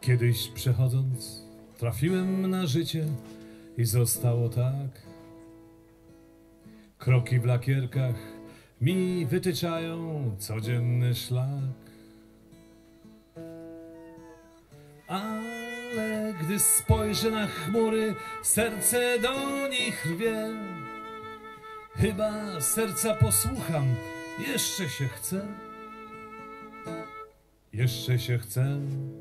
Kiedyś przechodząc, trafiłem na życie i zostało tak. Kroki w lakierkach mi wytyczają codzienny szlak. Ale gdy spojrzę na chmury, serce do nich rwie. Chyba serca posłucham, jeszcze się chce. Jeszcze się chce.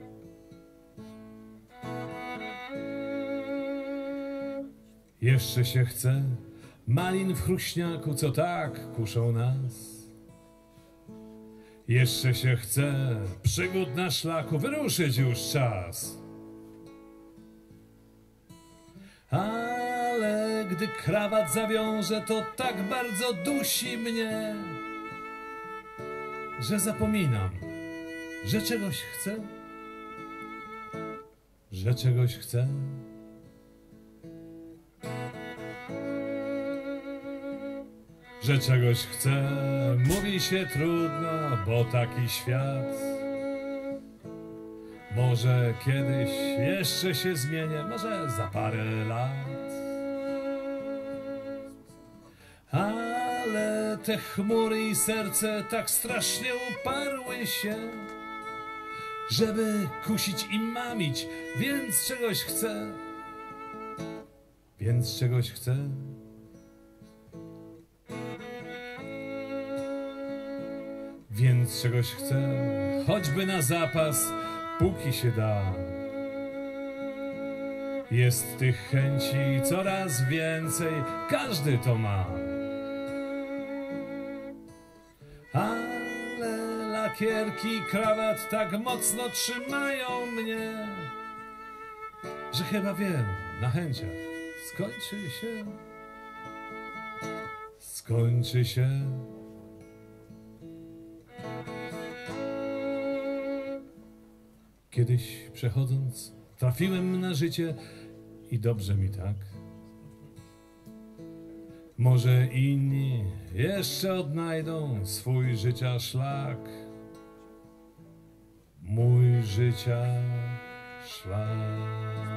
Jeszcze się chce malin w chruśniaku, co tak kuszą nas. Jeszcze się chce przygód na szlaku, wyruszyć już czas. Ale gdy krawat zawiąże, to tak bardzo dusi mnie, że zapominam, że czegoś chcę, że czegoś chcę. Że czegoś chcę, mówi się trudno, bo taki świat. Może kiedyś jeszcze się zmienię, może za parę lat. Ale te chmury i serce tak strasznie uparły się, żeby kusić i mamić, więc czegoś chcę. Więc czegoś chcę. Więc czegoś chcę, choćby na zapas, póki się da. Jest tych chęci coraz więcej, każdy to ma. Ale lakierki i krawat tak mocno trzymają mnie, że chyba wiem, na chęciach skończy się. Skończy się. Kiedyś przechodząc, trafiłem na życie i dobrze mi tak. Może inni jeszcze odnajdą swój życia szlak. Mój życia szlak.